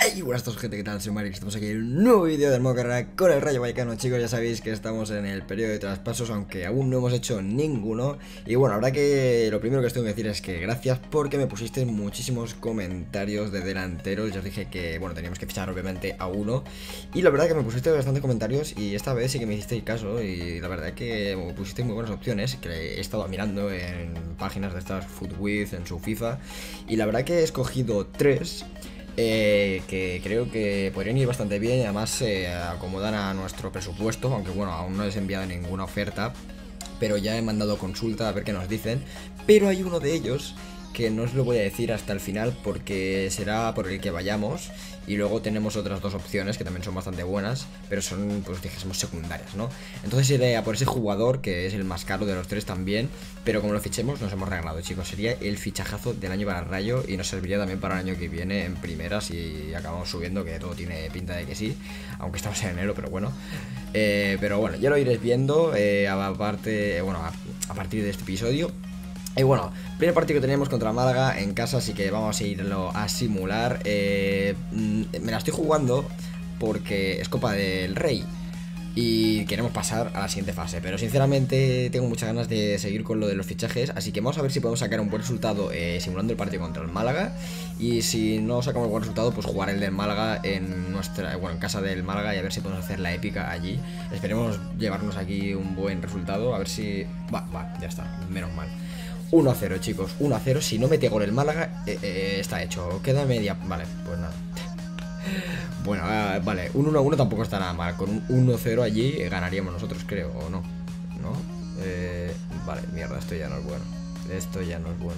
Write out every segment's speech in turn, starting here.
Hey, buenas a todos, gente, ¿qué tal? Soy Mario, estamos aquí en un nuevo vídeo del modo carrera con el Rayo Vallecano. Chicos, ya sabéis que estamos en el periodo de traspasos, aunque aún no hemos hecho ninguno. Y bueno, habrá que... lo primero que os tengo que decir es que gracias porque me pusisteis muchísimos comentarios de delanteros. Ya os dije que, bueno, teníamos que fichar obviamente a uno. Y la verdad que me pusisteis bastantes comentarios y esta vez sí que me hicisteis caso. Y la verdad que me pusisteis muy buenas opciones, que he estado mirando en páginas de estas Footwith, en su FIFA. Y la verdad que he escogido tres que creo que podrían ir bastante bien y además se acomodan a nuestro presupuesto, aunque bueno, aún no les he enviado ninguna oferta, pero ya he mandado consulta a ver qué nos dicen. Pero hay uno de ellos que no os lo voy a decir hasta el final porque será por el que vayamos. Y luego tenemos otras dos opciones que también son bastante buenas, pero son, pues dijésemos, secundarias, ¿no? Entonces iré a por ese jugador, que es el más caro de los tres también, pero como lo fichemos nos hemos regalado, chicos. Sería el fichajazo del año para el Rayo y nos serviría también para el año que viene en primera si acabamos subiendo, que todo tiene pinta de que sí, aunque estamos en enero, pero bueno. Pero bueno, ya lo iréis viendo, aparte, bueno, a partir de este episodio. Y bueno, primer partido que tenemos contra Málaga en casa, así que vamos a irlo a simular. Me la estoy jugando porque es Copa del Rey y queremos pasar a la siguiente fase, pero sinceramente tengo muchas ganas de seguir con lo de los fichajes, así que vamos a ver si podemos sacar un buen resultado simulando el partido contra el Málaga. Y si no sacamos buen resultado, pues jugar el del Málaga en nuestra, bueno, en casa del Málaga, y a ver si podemos hacer la épica allí. Esperemos llevarnos aquí un buen resultado, a ver si... Va, ya está, menos mal. 1-0, chicos, 1-0. Si no mete gol el Málaga, está hecho. Queda media. Vale, pues nada. Bueno, vale, un 1-1 tampoco está nada mal. Con un 1-0 allí ganaríamos nosotros, creo, o no. ¿No? Vale, mierda, esto ya no es bueno. Esto ya no es bueno.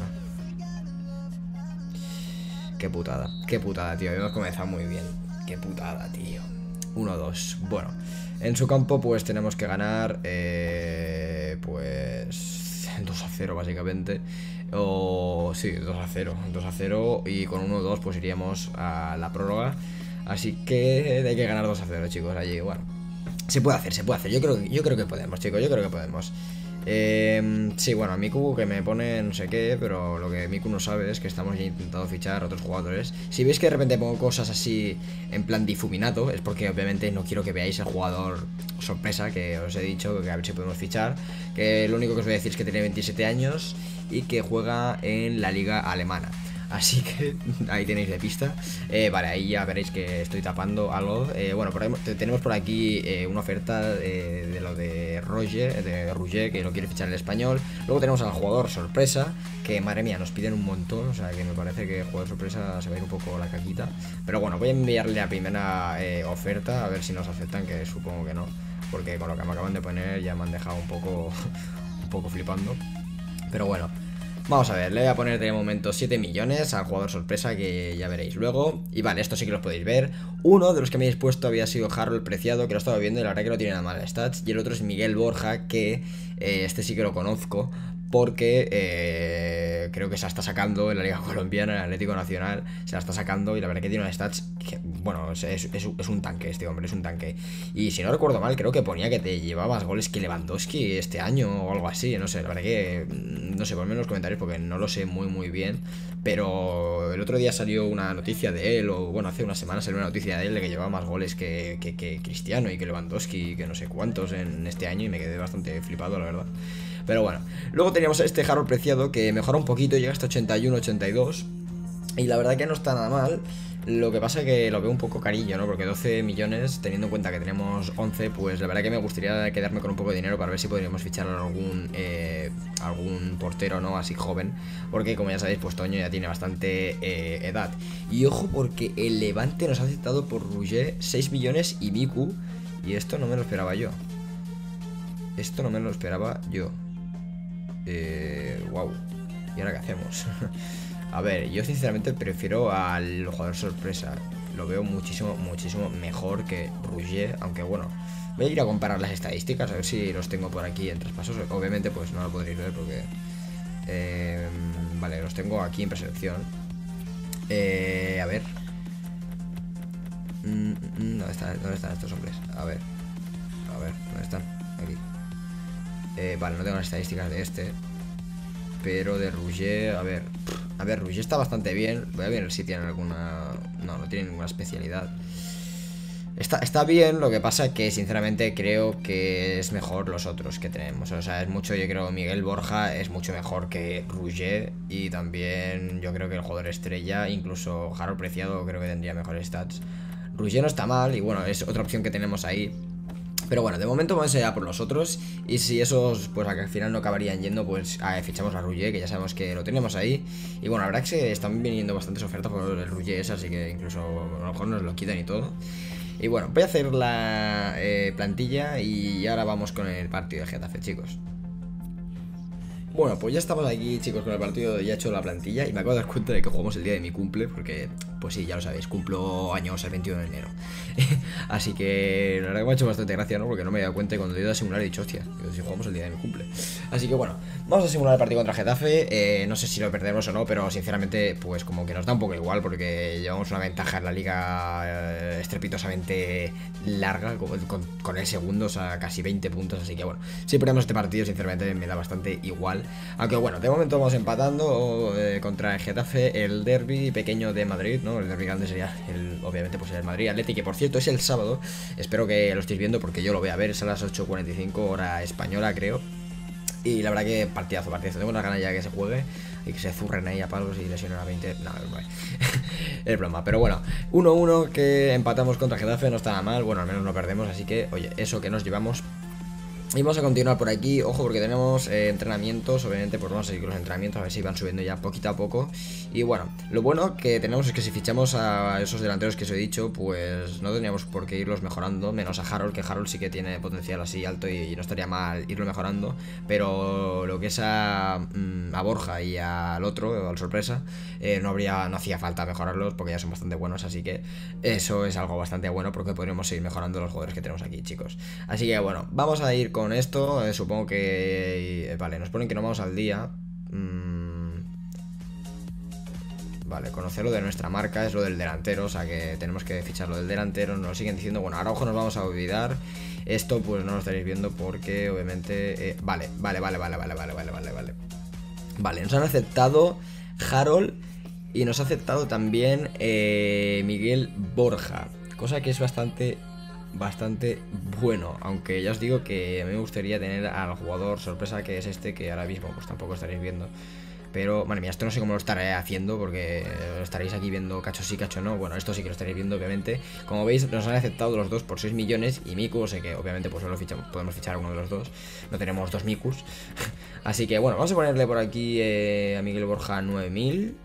Qué putada, tío. Hemos comenzado muy bien. Qué putada, tío. 1-2. Bueno, en su campo, pues tenemos que ganar. Pues 2-0 básicamente. O sí, 2-0 y con 1-2 pues iríamos a la prórroga. Así que hay que ganar 2-0, chicos, allí. Bueno, se puede hacer. Yo creo que podemos, chicos, yo creo que podemos. Sí, bueno, a Miku que me pone no sé qué, pero lo que Miku no sabe es que estamos ya intentando fichar a otros jugadores. Si veis que de repente pongo cosas así en plan difuminado, es porque obviamente no quiero que veáis el jugador sorpresa que os he dicho, que a ver si podemos fichar. Que lo único que os voy a decir es que tiene 27 años y que juega en la liga alemana. Así que ahí tenéis de pista. Vale, ahí ya veréis que estoy tapando algo. Bueno, tenemos por aquí una oferta de lo de Rouget, que lo quiere fichar el español. Luego tenemos al jugador sorpresa, que madre mía, nos piden un montón. O sea que me parece que el jugador sorpresa se va a ir un poco la caquita. Pero bueno, voy a enviarle la primera oferta, a ver si nos aceptan, que supongo que no, porque con lo que me acaban de poner ya me han dejado un poco un poco flipando. Pero bueno, vamos a ver, le voy a poner de momento 7 millones al jugador sorpresa, que ya veréis luego. Y vale, esto sí que los podéis ver. Uno de los que me habéis puesto había sido Harold Preciado, que lo estaba viendo y la verdad que no tiene nada mal stats. Y el otro es Miguel Borja, que este sí que lo conozco, porque creo que se la está sacando en la Liga Colombiana, en el Atlético Nacional. Se la está sacando y la verdad que tiene unas stats que, bueno, es un tanque este hombre, es un tanque. Y si no recuerdo mal, creo que ponía que te llevaba más goles que Lewandowski este año o algo así. No sé, la verdad que no sé, ponme en los comentarios porque no lo sé muy bien. Pero el otro día salió una noticia de él, o bueno, hace una semana salió una noticia de él de que llevaba más goles que Cristiano y que Lewandowski, que no sé cuántos en este año, y me quedé bastante flipado, la verdad. Pero bueno, luego teníamos a este Harold Preciado, que mejora un poquito, llega hasta 81-82. Y la verdad que no está nada mal. Lo que pasa es que lo veo un poco carillo, ¿no? Porque 12 millones, teniendo en cuenta que tenemos 11, pues la verdad que me gustaría quedarme con un poco de dinero para ver si podríamos fichar a algún portero, ¿no? Así joven. Porque como ya sabéis, pues Toño ya tiene bastante edad. Y ojo, porque el Levante nos ha aceptado por Rouget 6 millones y Miku. Y esto no me lo esperaba yo. Wow. ¿Y ahora qué hacemos? A ver, yo sinceramente prefiero al jugador sorpresa. Lo veo muchísimo mejor que Rouget. Aunque bueno, voy a ir a comparar las estadísticas, a ver si los tengo por aquí en traspasos. Obviamente pues no lo podréis ver porque vale, los tengo aquí en preselección. A ver, ¿dónde están estos hombres? A ver, ¿dónde están? Aquí. Vale, no tengo las estadísticas de este, pero de Rouget, a ver, Rouget está bastante bien. Voy a ver si tienen alguna... No no tiene ninguna especialidad. Está bien, lo que pasa que sinceramente creo que es mejor los otros que tenemos. O sea, es mucho, yo creo, Miguel Borja es mucho mejor que Rouget. Y también yo creo que el jugador estrella, incluso Harold Preciado, creo que tendría mejores stats. Rouget no está mal y bueno, es otra opción que tenemos ahí. Pero bueno, de momento vamos a ir a por los otros. Y si esos, pues al final no acabarían yendo, pues fichamos a Rouget, que ya sabemos que lo tenemos ahí. Y bueno, la verdad que se están viniendo bastantes ofertas por el Rouget, así que incluso a lo mejor nos lo quitan y todo. Y bueno, voy a hacer la plantilla y ahora vamos con el partido de Getafe, chicos. Bueno, pues ya estamos aquí, chicos, con el partido. Ya he hecho la plantilla y me acabo de dar cuenta de que jugamos el día de mi cumple. Porque, pues sí, ya lo sabéis, cumplo años el 21 de enero. Así que la verdad que me ha hecho bastante gracia, ¿no? Porque no me he dado cuenta y cuando he ido a simular he dicho, hostia, si jugamos el día de mi cumple. Así que bueno, vamos a simular el partido contra Getafe. No sé si lo perdemos o no, pero sinceramente, pues como que nos da un poco igual. Porque llevamos una ventaja en la liga estrepitosamente larga, con el segundo, o sea, casi 20 puntos. Así que bueno, si perdemos este partido, sinceramente me da bastante igual. Aunque bueno, de momento vamos empatando contra el Getafe, el derbi pequeño de Madrid, ¿no? El derbi grande sería, obviamente, pues el Madrid Atleti, que por cierto es el sábado. Espero que lo estéis viendo porque yo lo voy a ver, es a las 8:45 hora española, creo. Y la verdad que partidazo. Tengo unas ganas ya que se juegue y que se zurren ahí a palos y lesionen a 20. No, es broma. Pero bueno, 1-1 que empatamos contra Getafe, no está nada mal. Bueno, al menos no perdemos, así que, oye, eso que nos llevamos. Y vamos a continuar por aquí, ojo, porque tenemos entrenamientos. Obviamente pues vamos a seguir con los entrenamientos, a ver si van subiendo ya poquito a poco. Y bueno, lo bueno que tenemos es que si fichamos a esos delanteros que os he dicho, pues no tendríamos por qué irlos mejorando. Menos a Harold, que Harold sí que tiene potencial así alto y no estaría mal irlo mejorando. Pero lo que es a Borja y al otro, al sorpresa, no hacía falta mejorarlos porque ya son bastante buenos. Así que eso es algo bastante bueno porque podríamos seguir mejorando los jugadores que tenemos aquí, chicos. Así que bueno, vamos a ir con esto, supongo que... vale, nos ponen que no vamos al día. Vale, conocer lo de nuestra marca es lo del delantero, o sea que tenemos que fichar lo del delantero. Nos lo siguen diciendo, bueno, ahora ojo, nos vamos a olvidar. Esto pues no lo estaréis viendo porque obviamente... Vale, nos han aceptado Harold y nos ha aceptado también Miguel Borja, cosa que es bastante bueno, aunque ya os digo que a mí me gustaría tener al jugador sorpresa, que es este, que ahora mismo pues tampoco estaréis viendo. Pero, madre mía, esto no sé cómo lo estaré haciendo porque estaréis aquí viendo cacho sí, cacho no. Bueno, esto sí que lo estaréis viendo, obviamente. Como veis, nos han aceptado los dos por 6 millones y Miku, sé que obviamente pues solo podemos fichar a uno de los dos. No tenemos dos Mikus. Así que bueno, vamos a ponerle por aquí a Miguel Borja 9000.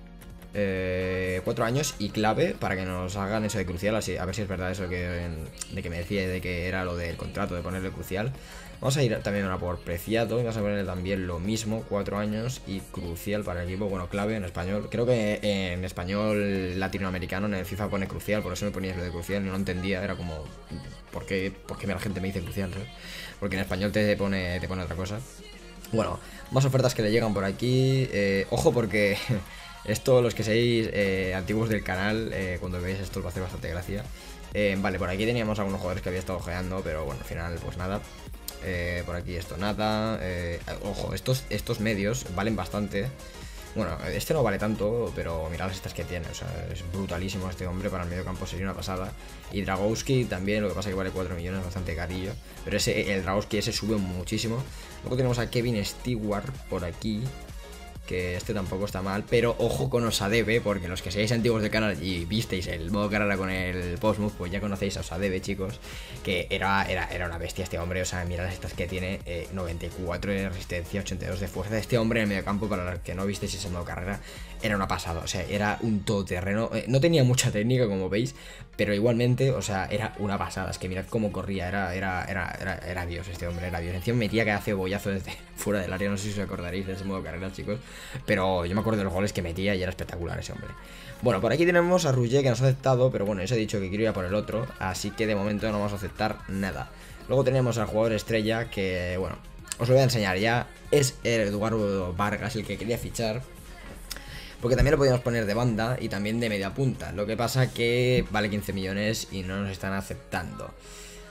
4 años y clave para que nos hagan eso de crucial, así, a ver si es verdad eso de que me decía de que era lo del contrato de ponerle crucial. Vamos a ir también a por preciado y vamos a ponerle también lo mismo, 4 años y crucial para el equipo, bueno, clave en español. Creo que en español latinoamericano en el FIFA pone crucial, por eso me ponías lo de crucial y no entendía, era como ¿por qué la gente me dice crucial, ¿sabes? Porque en español te pone otra cosa. Bueno, más ofertas que le llegan por aquí, ojo porque... Esto, los que seáis antiguos del canal, cuando veáis esto os va a hacer bastante gracia. Vale, por aquí teníamos algunos jugadores que había estado ojeando, pero bueno, al final pues nada. Por aquí esto nada. Ojo, estos medios valen bastante. Bueno, este no vale tanto, pero mirad las estas que tiene. O sea, es brutalísimo este hombre, para el medio campo sería una pasada. Y Dragowski también, lo que pasa es que vale 4 millones, bastante carillo. Pero el Dragowski ese sube muchísimo. Luego tenemos a Kevin Stewart por aquí, que este tampoco está mal, pero ojo con Osadebe, porque los que seáis antiguos del canal y visteis el modo carrera con el post-move, pues ya conocéis a Osadebe, chicos, que era una bestia este hombre. O sea, mirad estas que tiene, 94 de resistencia, 82 de fuerza. Este hombre en el medio campo, para los que no visteis ese modo carrera, era una pasada, o sea, era un todoterreno. No tenía mucha técnica, como veis, pero igualmente, o sea, era una pasada. Es que mirad cómo corría, era Dios este hombre, era Dios. Encima metía cada cebollazo desde fuera del área, no sé si os acordaréis de ese modo carrera, chicos, pero yo me acuerdo de los goles que metía y era espectacular ese hombre. Bueno, por aquí tenemos a Rouget, que nos ha aceptado, pero bueno, os he dicho que quiero ir a por el otro, así que de momento no vamos a aceptar nada. Luego tenemos al jugador estrella, que bueno, os lo voy a enseñar ya, es Eduardo Vargas, el que quería fichar, porque también lo podíamos poner de banda y también de media punta. Lo que pasa que vale 15 millones y no nos están aceptando.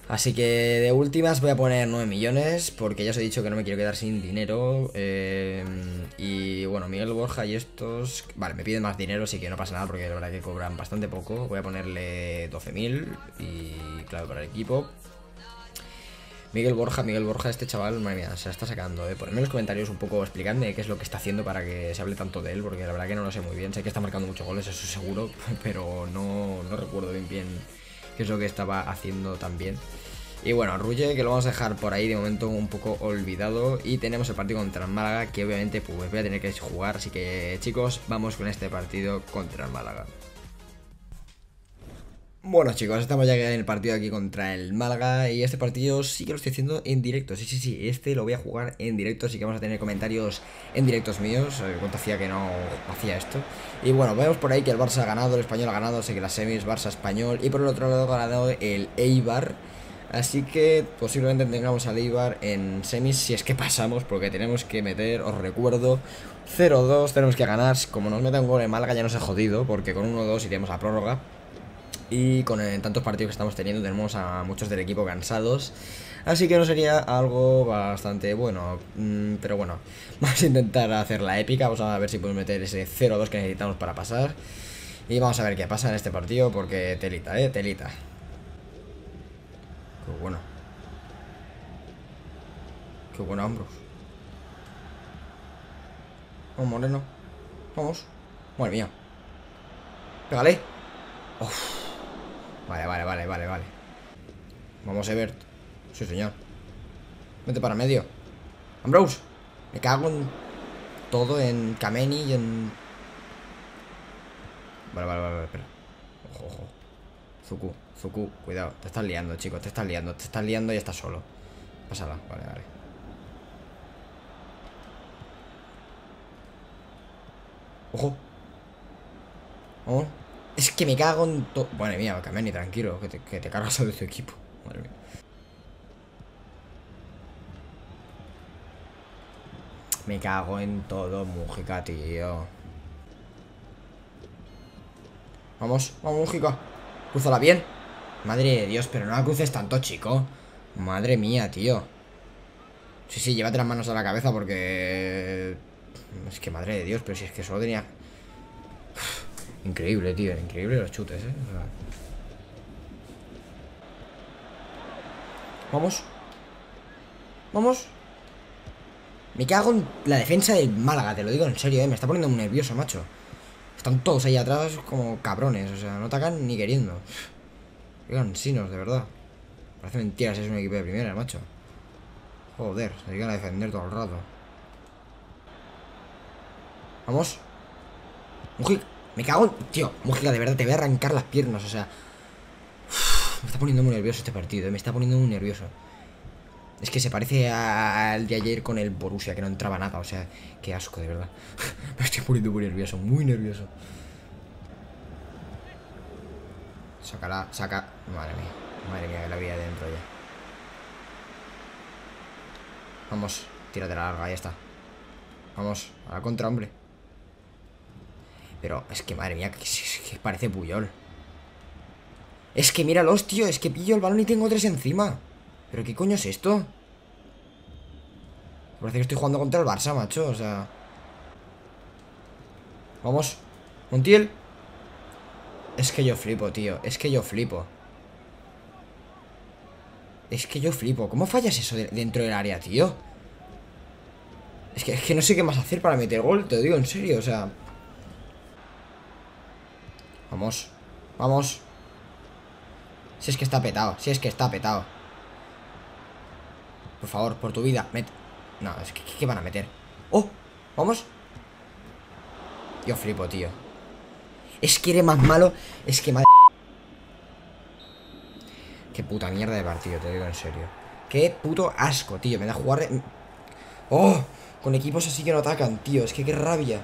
Así que de últimas voy a poner 9 millones, porque ya os he dicho que no me quiero quedar sin dinero. Y bueno, Miguel Borja y estos... Vale, me piden más dinero, así que no pasa nada, porque la verdad que cobran bastante poco. Voy a ponerle 12.000 y claro, para el equipo. Miguel Borja, este chaval, madre mía, se la está sacando, Ponedme en los comentarios un poco, explicadme qué es lo que está haciendo para que se hable tanto de él, porque la verdad que no lo sé muy bien. Sé que está marcando muchos goles, eso seguro, pero no recuerdo bien qué es lo que estaba haciendo tan bien. Y bueno, Rulle, que lo vamos a dejar por ahí de momento un poco olvidado. Y tenemos el partido contra el Málaga, que obviamente pues voy a tener que jugar. Así que chicos, vamos con este partido contra el Málaga. Bueno chicos, estamos ya en el partido aquí contra el Málaga. Y este partido sí que lo estoy haciendo en directo. Sí, este lo voy a jugar en directo. Así que vamos a tener comentarios en directos míos. Cuánto hacía que no hacía esto. Y bueno, vemos por ahí que el Barça ha ganado, el Español ha ganado. Así que las semis, Barça-Español. Y por el otro lado ha ganado el Eibar. Así que posiblemente tengamos al Eibar en semis si es que pasamos, porque tenemos que meter, os recuerdo, 0-2, tenemos que ganar. Como nos meta un gol en Málaga ya nos he jodido, porque con 1-2 iremos a prórroga. Y con tantos partidos que estamos teniendo tenemos a muchos del equipo cansados. Así que no sería algo bastante bueno. Pero bueno, vamos a intentar hacer la épica. Vamos a ver si podemos meter ese 0-2 que necesitamos para pasar. Y vamos a ver qué pasa en este partido, porque telita, telita. Qué bueno. Qué bueno, Ambros. Vamos, Moreno. Vamos. Madre mía. Pégale. Uf. Vale. Vamos, Ebert. Sí, señor. Vete para medio. Ambrose. Me cago en todo, en Kameni y en... Vale, espera. Ojo. Zuku, cuidado. Te estás liando, chicos. Te estás liando y estás solo. Pásala, vale. Ojo. Vamos. Es que me cago en todo. Madre mía, Kameni, tranquilo. Que te cargas de tu equipo. Madre mía. Me cago en todo, Mújica, tío. Vamos, Mújica. Crúzala bien. Madre de Dios, pero no la cruces tanto, chico. Madre mía, tío. Sí, llévate las manos a la cabeza porque... Es que madre de Dios, pero si es que solo tenía... Increíble, tío, increíble los chutes, Vamos. Me cago en la defensa del Málaga, te lo digo en serio, me está poniendo muy nervioso, macho. Están todos ahí atrás como cabrones, o sea, no atacan ni queriendo. Qué cansinos, de verdad. Parece mentira si es un equipo de primera, macho. Joder, se dedican a defender todo el rato. Vamos. Mujica, me cago en... Tío, Mujica, de verdad, te voy a arrancar las piernas, o sea... Me está poniendo muy nervioso este partido, me está poniendo muy nervioso. Es que se parece al de ayer con el Borussia, que no entraba nada, o sea, qué asco, de verdad. Me estoy poniendo muy nervioso, muy nervioso. Saca. Madre mía, que la había dentro ya. Vamos, tírate la larga, ya está. Vamos, a la contra, hombre. Pero es que madre mía, que parece Puyol. Es que míralos, tío, es que pillo el balón y tengo 3 encima. ¿Pero qué coño es esto? Parece que estoy jugando contra el Barça, macho, o sea... Vamos, Montiel. Es que yo flipo, tío, es que yo flipo. ¿Cómo fallas eso dentro del área, tío? Es que no sé qué más hacer para meter gol, te lo digo en serio, o sea... Vamos. Si es que está petado, Por favor, por tu vida, mete. No, es que ¿qué van a meter? ¡Oh! ¡Vamos! Yo flipo, tío. Es que eres más malo. Es que madre... Qué puta mierda de partido, te digo en serio. Qué puto asco, tío. Me da jugar de... ¡Oh! Con equipos así que no atacan, tío. Es que qué rabia.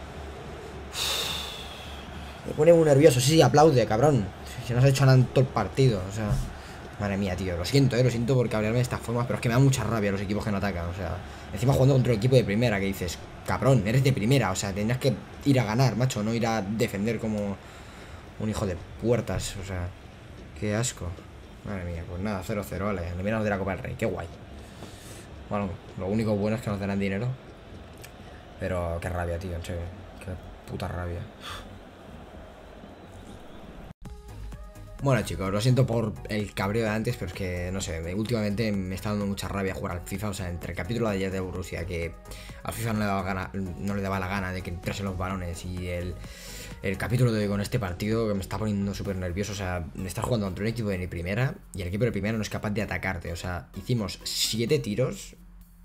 Me pone muy nervioso. Sí, aplaude, cabrón. Si no has hecho nada en todo el partido, o sea... Madre mía, tío, lo siento por cabrearme de esta forma, pero es que me da mucha rabia los equipos que no atacan, o sea... Encima jugando contra un equipo de primera, que dices, cabrón, eres de primera, o sea, tendrás que ir a ganar, macho, no ir a defender como un hijo de puertas, o sea... Qué asco. Madre mía, pues nada, 0-0, vale. Eliminados de la Copa del Rey, qué guay. Bueno, lo único bueno es que nos darán dinero. Pero qué rabia, tío, en serio. Qué puta rabia. Bueno, chicos, lo siento por el cabreo de antes, pero es que, no sé, últimamente me está dando mucha rabia jugar al FIFA. O sea, entre el capítulo de ayer de Borussia, que al FIFA no le daba la gana de que entrasen los balones, y el capítulo de hoy con este partido, que me está poniendo súper nervioso. O sea, me estás jugando contra un equipo de primera y el equipo de primera no es capaz de atacarte. O sea, hicimos 7 tiros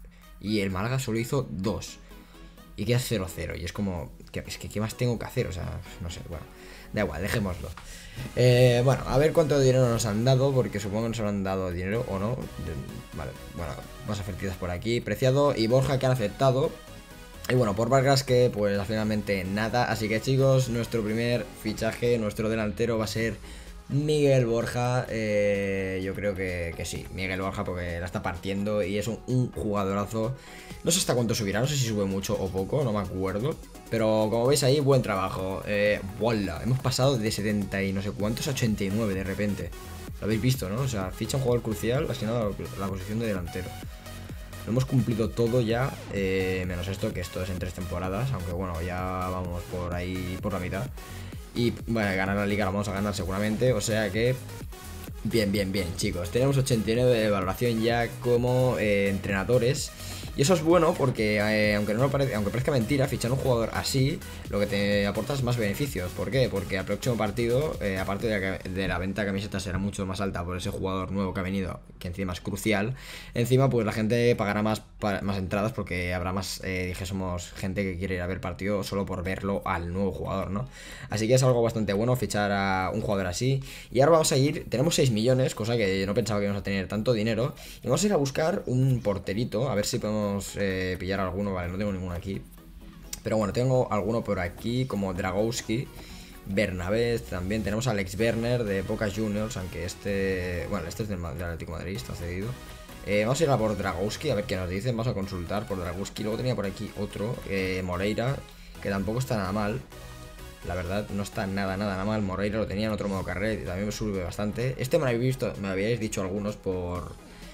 y el Málaga solo hizo 2. Y queda 0-0. Y es como, es que ¿qué más tengo que hacer? O sea, no sé, bueno, da igual, dejémoslo. Bueno, a ver cuánto dinero nos han dado, porque supongo que nos han dado dinero o no. Vale, bueno, vamos a hacer tiras por aquí. Preciado y Borja, que han aceptado. Y bueno, por Vargas, que pues finalmente nada. Así que chicos, nuestro primer fichaje, nuestro delantero va a ser Miguel Borja. Yo creo que sí, Miguel Borja, porque la está partiendo y es un jugadorazo. No sé hasta cuánto subirá, no sé si sube mucho o poco, no me acuerdo. Pero como veis ahí, buen trabajo. Voilà, hemos pasado de 70 y no sé cuántos a 89 de repente. Lo habéis visto, ¿no? O sea, ficha un jugador crucial, asignado a la posición de delantero. Lo hemos cumplido todo ya, menos esto, que esto es en 3 temporadas. Aunque bueno, ya vamos por ahí, por la mitad. Y bueno, ganar la liga la vamos a ganar seguramente. O sea que bien, bien, bien, chicos. Tenemos 89 de valoración ya como entrenadores. Y eso es bueno porque, aunque parezca mentira, fichar un jugador así, lo que te aporta es más beneficios. ¿Por qué? Porque al próximo partido, aparte de la venta de camisetas será mucho más alta por ese jugador nuevo que ha venido, que encima es crucial. Encima, pues la gente pagará más entradas, porque habrá más, somos gente que quiere ir a ver partido solo por verlo al nuevo jugador, ¿no? Así que es algo bastante bueno fichar a un jugador así. Y ahora vamos a ir, tenemos 6 millones, cosa que no pensaba que íbamos a tener tanto dinero. Y vamos a ir a buscar un porterito, a ver si podemos pillar alguno. Vale, no tengo ninguno aquí, pero bueno, tengo alguno por aquí, como Dragowski, Bernabé. También tenemos a Alex Werner de Boca Juniors, aunque bueno, este es del Atlético de Madrid, está cedido. Vamos a ir a por Dragowski, a ver qué nos dicen. Vamos a consultar por Dragowski. Luego tenía por aquí otro, Moreira, que tampoco está nada mal. La verdad, no está nada mal. Moreira lo tenía en otro modo carrera y también me sube bastante. Este me lo habíais dicho algunos por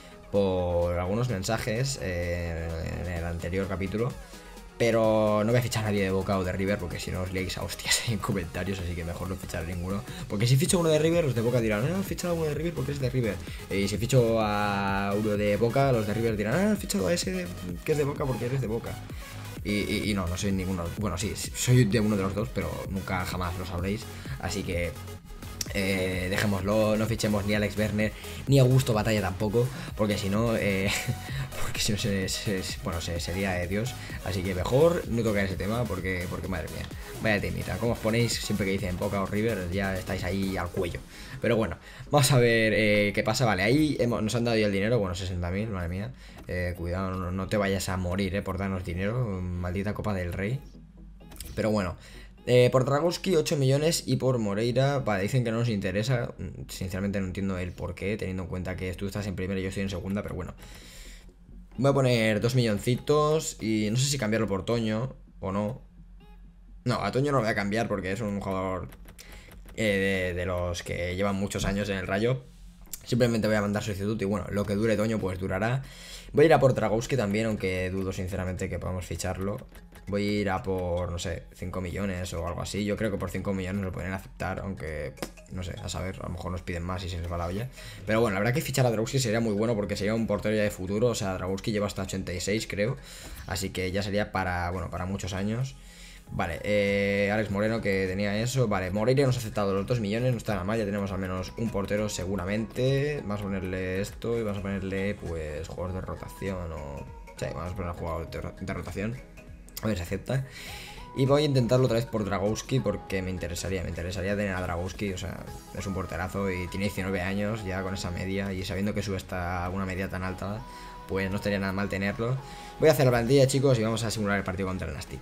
algunos mensajes en el anterior capítulo. Pero no voy a fichar a nadie de Boca o de River, porque si no os liáis a hostias en comentarios. Así que mejor no fichar a ninguno, porque si ficho uno de River, los de Boca dirán: has fichado a uno de River porque es de River. Y si ficho a uno de Boca, los de River dirán: has fichado a ese que es de Boca porque eres de Boca. Y no soy ninguno. Bueno, sí, soy de uno de los dos, pero nunca jamás lo sabréis. Así que dejémoslo, no fichemos ni a Alex Werner ni a Augusto Batalla tampoco, porque si no bueno, sería de Dios. Así que mejor no tocar ese tema, porque madre mía, vaya temita. Como os ponéis siempre que dicen Boca o River, ya estáis ahí al cuello. Pero bueno, vamos a ver qué pasa. Vale, ahí nos han dado ya el dinero. Bueno, 60.000, madre mía. Cuidado, no te vayas a morir por darnos dinero, maldita Copa del Rey. Pero bueno, por Dragowski 8 millones y por Moreira, vale, dicen que no nos interesa. Sinceramente no entiendo el por qué, teniendo en cuenta que tú estás en primera y yo estoy en segunda, pero bueno. Voy a poner 2 milloncitos y no sé si cambiarlo por Toño o no. No, a Toño no lo voy a cambiar porque es un jugador de los que llevan muchos años en el Rayo. Simplemente voy a mandar solicitud y bueno, lo que dure Toño pues durará. Voy a ir a por Dragowski también, aunque dudo sinceramente que podamos ficharlo. Voy a ir a por, no sé, 5 millones o algo así. Yo creo que por 5 millones lo pueden aceptar, aunque, no sé, a saber, a lo mejor nos piden más y se les va la olla. Pero bueno, la verdad que fichar a Dragowski sería muy bueno, porque sería un portero ya de futuro. O sea, Dragowski lleva hasta 86, creo. Así que ya sería para, bueno, para muchos años. Vale, Alex Moreno, que tenía eso. Vale, Moreira nos ha aceptado los 2 millones, no está nada mal. Ya tenemos al menos un portero seguramente. Vamos a ponerle esto y vamos a ponerle, pues, jugador de rotación o... Sí, vamos a poner jugador de rotación. A ver si acepta. Y voy a intentarlo otra vez por Dragowski, porque me interesaría tener a Dragowski. O sea, es un porterazo y tiene 19 años ya con esa media. Y sabiendo que sube hasta una media tan alta, pues no estaría nada mal tenerlo. Voy a hacer la plantilla, chicos, y vamos a simular el partido contra el Nastic.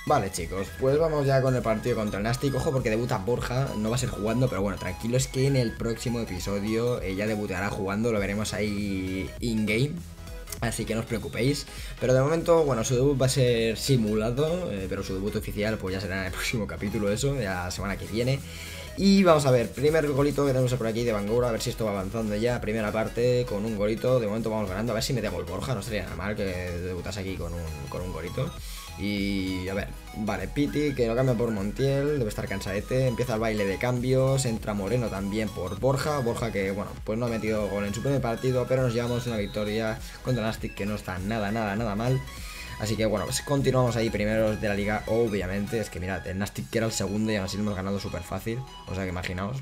Vale chicos, pues vamos ya con el partido contra el Nastic. Ojo porque debuta Borja, no va a ser jugando, pero bueno, tranquilo, es que en el próximo episodio ya debutará jugando, lo veremos ahí in-game. Así que no os preocupéis. Pero de momento, bueno, su debut va a ser simulado, pero su debut oficial pues ya será en el próximo capítulo, eso, la semana que viene. Y vamos a ver, primer golito que tenemos por aquí de Bangoura, a ver si esto va avanzando ya. Primera parte con un golito, de momento vamos ganando, a ver si metemos Borja, no sería nada mal que debutase aquí con un golito. Y a ver, vale, Pity que lo cambia por Montiel, debe estar cansadete, empieza el baile de cambios, entra Moreno también por Borja, Borja que bueno, pues no ha metido gol en su primer partido, pero nos llevamos una victoria contra Nastic que no está nada mal. Así que bueno, pues continuamos ahí primeros de la liga, obviamente, es que mirad, el Nastic que era el segundo y aún así lo hemos ganado súper fácil, o sea que imaginaos.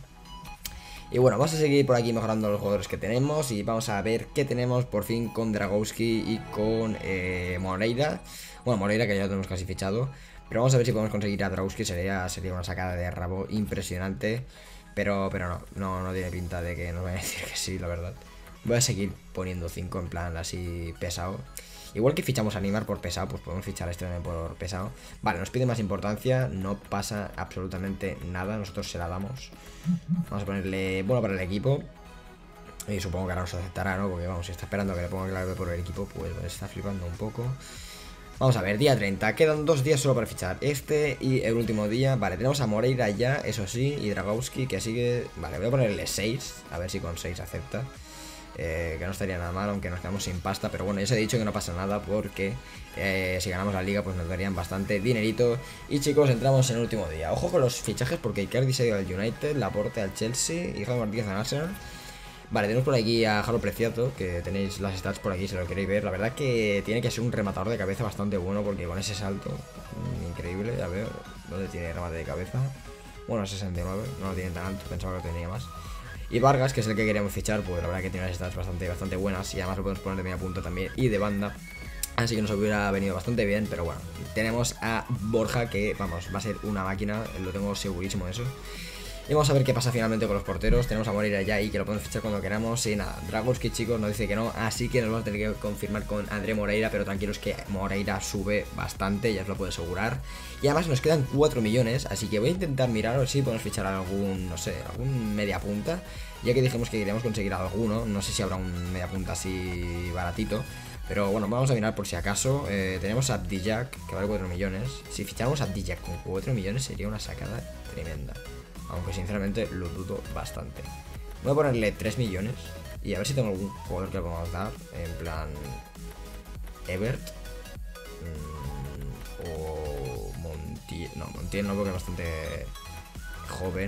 Y bueno, vamos a seguir por aquí mejorando los jugadores que tenemos y vamos a ver qué tenemos por fin con Dragowski y con Moreira. Bueno, Moreira que ya lo tenemos casi fichado, pero vamos a ver si podemos conseguir a Dragowski, sería una sacada de rabo impresionante. Pero no tiene pinta de que nos vaya a decir que sí, la verdad. Voy a seguir poniendo 5 en plan así pesado. Igual que fichamos a Neymar por pesado, pues podemos fichar a este también por pesado. Vale, nos pide más importancia, no pasa absolutamente nada, nosotros se la damos. Vamos a ponerle bueno para el equipo. Y supongo que ahora nos aceptará, ¿no? Porque vamos, si está esperando que le ponga clave por el equipo, pues está flipando un poco. Vamos a ver, día 30, quedan 2 días solo para fichar este y el último día. Vale, tenemos a Moreira ya, eso sí, y Dragowski que sigue. Vale, voy a ponerle 6, a ver si con 6 acepta. Que no estaría nada mal, aunque nos quedamos sin pasta. Pero bueno, ya os he dicho que no pasa nada porque si ganamos la liga pues nos darían bastante dinerito. Y chicos, entramos en el último día. Ojo con los fichajes porque Icardi se ha ido al United, Laporte al Chelsea y Javi Martínez al Arsenal. Vale, tenemos por aquí a Jaro Preciado, que tenéis las stats por aquí si lo queréis ver. La verdad que tiene que ser un rematador de cabeza bastante bueno porque con ese salto, increíble. A ver, ¿dónde tiene remate de cabeza? Bueno, 69, no lo tiene tan alto, pensaba que lo tenía más. Y Vargas, que es el que queríamos fichar, pues la verdad que tiene unas stats bastante buenas y además lo podemos poner de media punta también y de banda. Así que nos hubiera venido bastante bien, pero bueno, tenemos a Borja que, vamos, va a ser una máquina, lo tengo segurísimo de eso. Y vamos a ver qué pasa finalmente con los porteros. Tenemos a Moreira ya ahí, que lo podemos fichar cuando queramos. Y nada, Dragowski, chicos, nos dice que no. Así que nos vamos a tener que confirmar con André Moreira. Pero tranquilos que Moreira sube bastante, ya os lo puedo asegurar. Y además nos quedan 4 millones. Así que voy a intentar mirar a ver si podemos fichar algún, no sé, algún media punta. Ya que dijimos que queríamos conseguir alguno. No sé si habrá un media punta así baratito. Pero bueno, vamos a mirar por si acaso. Tenemos a Abdijak, que vale 4 millones. Si ficháramos a Abdijak con 4 millones sería una sacada tremenda. Aunque sinceramente lo dudo bastante. Voy a ponerle 3 millones. Y a ver si tengo algún jugador que le podamos dar. En plan Evert. O Montiel. No, Montiel no, porque es bastante joven.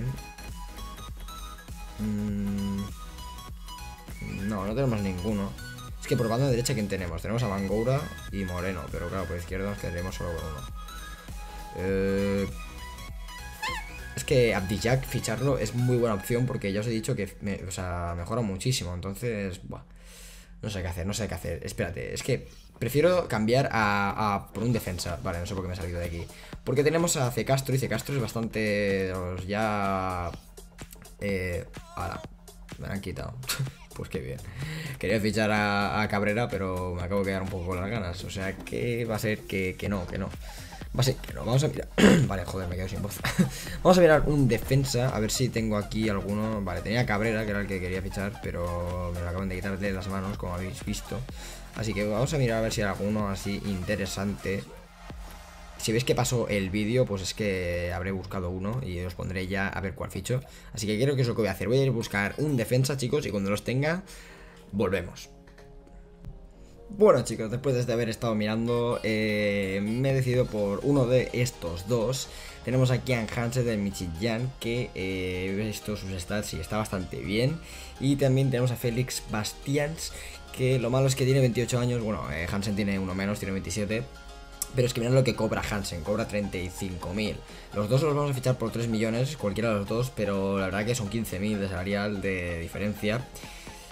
No tenemos ninguno. Es que por banda derecha, ¿quién tenemos? Tenemos a Bangoura y Moreno. Pero claro, por izquierda nos quedaremos solo con uno. Es que Abdijak ficharlo es muy buena opción porque ya os he dicho que mejora muchísimo. Entonces, buah, no sé qué hacer. Espérate, es que prefiero cambiar por un defensa. Vale, no sé por qué me he salido de aquí. Porque tenemos a C. Castro y C. Castro es bastante... ya... ahora, me han quitado. Pues qué bien. Quería fichar a Cabrera, pero me acabo de quedar un poco con las ganas. O sea que va a ser que no. Va a ser que no, vamos a mirar. Vale, joder, me quedo sin voz. Vamos a mirar un defensa, a ver si tengo aquí alguno. Vale, tenía Cabrera, que era el que quería fichar, pero me lo acaban de quitar de las manos, como habéis visto. Así que vamos a mirar a ver si hay alguno así interesante. Si veis que pasó el vídeo, pues es que habré buscado uno y os pondré ya a ver cuál ficho. Así que creo que es lo que voy a hacer. Voy a ir a buscar un defensa, chicos, y cuando los tenga, volvemos. Bueno, chicos, después de haber estado mirando, me he decidido por uno de estos dos. Tenemos aquí a Hansen del Michigan, que he visto sus stats y está bastante bien. Y también tenemos a Félix Bastians, que lo malo es que tiene 28 años. Bueno, Hansen tiene uno menos, tiene 27. Pero es que mirad lo que cobra Hansen, cobra 35.000. Los dos los vamos a fichar por 3 millones, cualquiera de los dos, pero la verdad que son 15.000 de salarial de diferencia.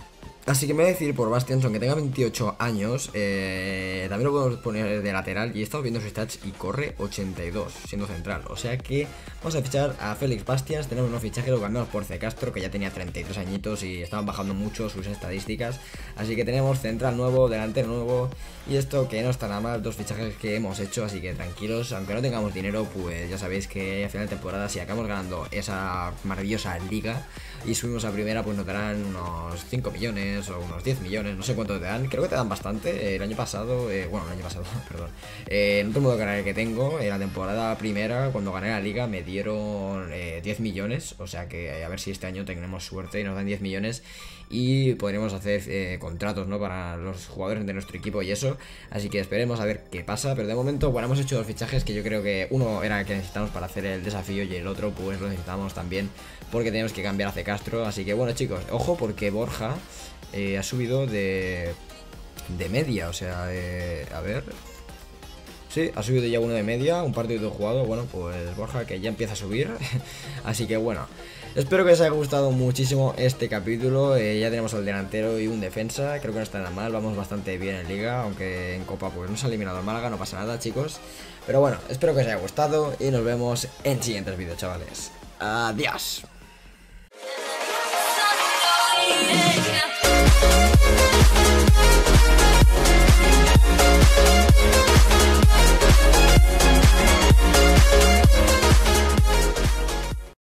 Así que me voy a decir por Bastian, aunque tenga 28 años, también lo podemos poner de lateral. Y he estado viendo sus stats y corre 82, siendo central. O sea que vamos a fichar a Félix Bastians. Tenemos un fichaje, lo cambiamos por C. Castro, que ya tenía 33 añitos y estaban bajando mucho sus estadísticas. Así que tenemos central nuevo, delantero nuevo. Y esto que no está nada mal, dos fichajes que hemos hecho. Así que tranquilos, aunque no tengamos dinero, pues ya sabéis que a final de temporada, si acabamos ganando esa maravillosa liga y subimos a primera, pues nos darán unos 5 millones o unos 10 millones, no sé cuánto te dan, creo que te dan bastante. El año pasado, bueno, el año pasado, perdón, en otro modo canal que tengo, en la temporada primera, cuando gané la liga, me dieron 10 millones, o sea que a ver si este año tenemos suerte y nos dan 10 millones y podremos hacer contratos, ¿no?, para los jugadores de nuestro equipo y eso, así que esperemos a ver qué pasa, pero de momento, bueno, hemos hecho dos fichajes que yo creo que uno era el que necesitamos para hacer el desafío y el otro pues lo necesitamos también porque tenemos que cambiar a C. Castro, así que bueno, chicos, ojo porque Borja ha subido de media, o sea, a ver. Sí, ha subido ya uno de media, un partido jugado. Bueno, pues Borja que ya empieza a subir. Así que bueno, espero que os haya gustado muchísimo este capítulo. Ya tenemos al delantero y un defensa. Creo que no está nada mal, vamos bastante bien en liga. Aunque en Copa pues nos ha eliminado el Málaga, no pasa nada, chicos. Pero bueno, espero que os haya gustado y nos vemos en siguientes vídeos, chavales. Adiós.